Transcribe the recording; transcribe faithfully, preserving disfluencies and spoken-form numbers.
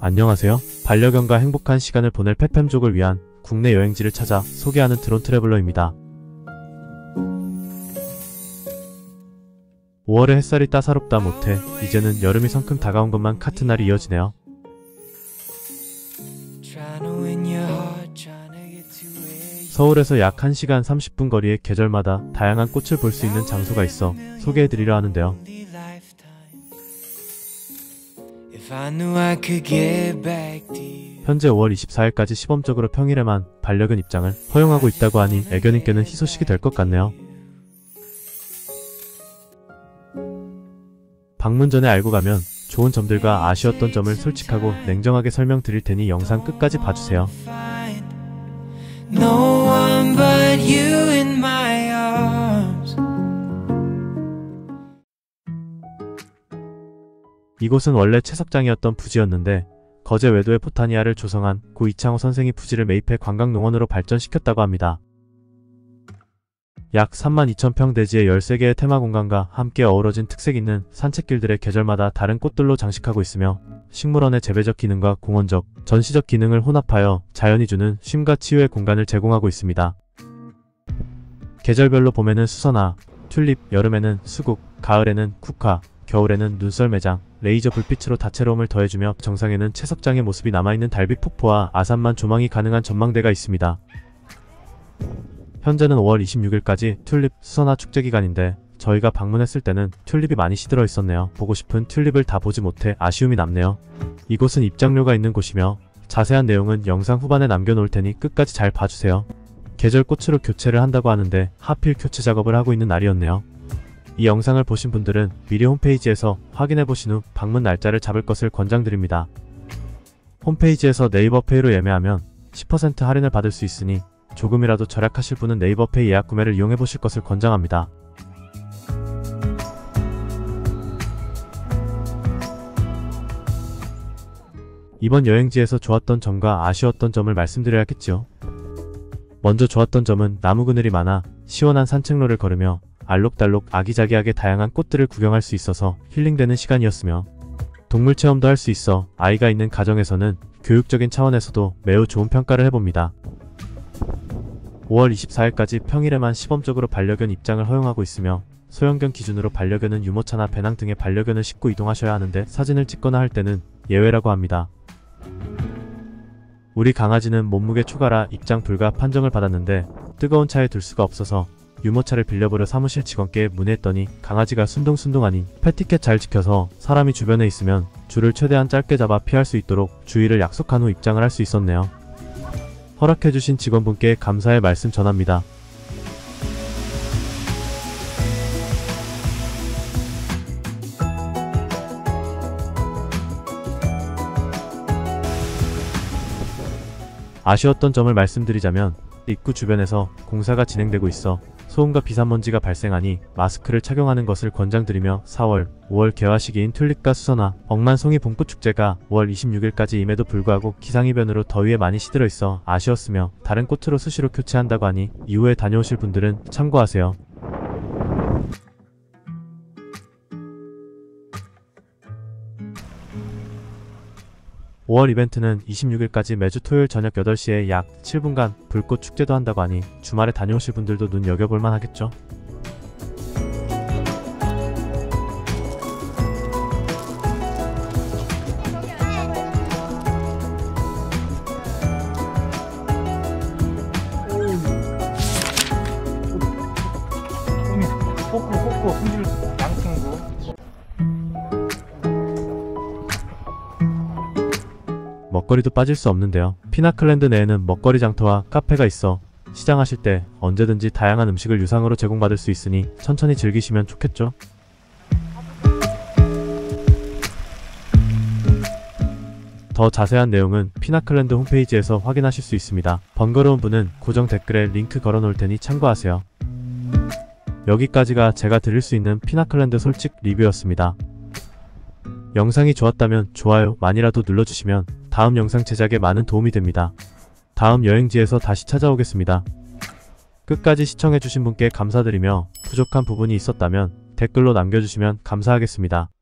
안녕하세요. 반려견과 행복한 시간을 보낼 펫팸족을 위한 국내 여행지를 찾아 소개하는 드론 트래블러입니다. 오월의 햇살이 따사롭다 못해 이제는 여름이 성큼 다가온 것만 같은 날이 이어지네요. 서울에서 약 한 시간 삼십 분 거리의 계절마다 다양한 꽃을 볼 수 있는 장소가 있어 소개해드리려 하는데요. 현재 오월 이십사일까지 시범적으로 평일에만 반려견 입장을 허용하고 있다고 하니 애견인께는 희소식이 될 것 같네요. 방문 전에 알고 가면 좋은 점들과 아쉬웠던 점을 솔직하고 냉정하게 설명드릴 테니 영상 끝까지 봐주세요. No one but you in my arms. 이곳은 원래 채석장이었던 부지였는데 거제 외도의 포타니아를 조성한 고 이창호 선생이 부지를 매입해 관광농원으로 발전시켰다고 합니다. 약 삼만 이천 평 대지의 열세 개의 테마 공간과 함께 어우러진 특색 있는 산책길들의 계절마다 다른 꽃들로 장식하고 있으며 식물원의 재배적 기능과 공원적, 전시적 기능을 혼합하여 자연이 주는 쉼과 치유의 공간을 제공하고 있습니다. 계절별로 봄에는 수선화, 튤립, 여름에는 수국, 가을에는 국화, 겨울에는 눈썰 매장, 레이저 불빛으로 다채로움을 더해주며 정상에는 채석장의 모습이 남아있는 달빛 폭포와 아산만 조망이 가능한 전망대가 있습니다. 현재는 오월 이십육일까지 튤립 수선화 축제 기간인데 저희가 방문했을 때는 튤립이 많이 시들어 있었네요. 보고 싶은 튤립을 다 보지 못해 아쉬움이 남네요. 이곳은 입장료가 있는 곳이며 자세한 내용은 영상 후반에 남겨놓을 테니 끝까지 잘 봐주세요. 계절 꽃으로 교체를 한다고 하는데 하필 교체 작업을 하고 있는 날이었네요. 이 영상을 보신 분들은 미리 홈페이지에서 확인해보신 후 방문 날짜를 잡을 것을 권장드립니다. 홈페이지에서 네이버페이로 예매하면 십 퍼센트 할인을 받을 수 있으니 조금이라도 절약하실 분은 네이버페이 예약 구매를 이용해보실 것을 권장합니다. 이번 여행지에서 좋았던 점과 아쉬웠던 점을 말씀드려야겠죠. 먼저 좋았던 점은 나무 그늘이 많아 시원한 산책로를 걸으며 알록달록 아기자기하게 다양한 꽃들을 구경할 수 있어서 힐링되는 시간이었으며 동물 체험도 할 수 있어 아이가 있는 가정에서는 교육적인 차원에서도 매우 좋은 평가를 해봅니다. 오월 이십사일까지 평일에만 시범적으로 반려견 입장을 허용하고 있으며 소형견 기준으로 반려견은 유모차나 배낭 등의 반려견을 싣고 이동하셔야 하는데 사진을 찍거나 할 때는 예외라고 합니다. 우리 강아지는 몸무게 초과라 입장 불가 판정을 받았는데 뜨거운 차에 둘 수가 없어서 유모차를 빌려보려 사무실 직원께 문의했더니 강아지가 순둥순둥하니 펫티켓 잘 지켜서 사람이 주변에 있으면 줄을 최대한 짧게 잡아 피할 수 있도록 주의를 약속한 후 입장을 할 수 있었네요. 허락해주신 직원분께 감사의 말씀 전합니다. 아쉬웠던 점을 말씀드리자면 입구 주변에서 공사가 진행되고 있어 소음과 비산먼지가 발생하니 마스크를 착용하는 것을 권장드리며 사월, 오월 개화 시기인 튤립과 수선화, 억만송이 봄꽃축제가 오월 이십육일까지임에도 불구하고 기상이변으로 더위에 많이 시들어 있어 아쉬웠으며 다른 꽃으로 수시로 교체한다고 하니 이후에 다녀오실 분들은 참고하세요. 오월 이벤트는 이십육일까지 매주 토요일 저녁 여덟 시에 약 칠 분간 불꽃 축제도 한다고 하니 주말에 다녀오실 분들도 눈여겨볼만 하겠죠? 코코 코코 손질 양친구. 먹거리도 빠질 수 없는데요. 피나클랜드 내에는 먹거리 장터와 카페가 있어 시장하실 때 언제든지 다양한 음식을 유상으로 제공받을 수 있으니 천천히 즐기시면 좋겠죠. 더 자세한 내용은 피나클랜드 홈페이지에서 확인하실 수 있습니다. 번거로운 분은 고정 댓글에 링크 걸어놓을 테니 참고하세요. 여기까지가 제가 드릴 수 있는 피나클랜드 솔직 리뷰였습니다. 영상이 좋았다면 좋아요 많이라도 눌러주시면 다음 영상 제작에 많은 도움이 됩니다. 다음 여행지에서 다시 찾아오겠습니다. 끝까지 시청해주신 분께 감사드리며 부족한 부분이 있었다면 댓글로 남겨주시면 감사하겠습니다.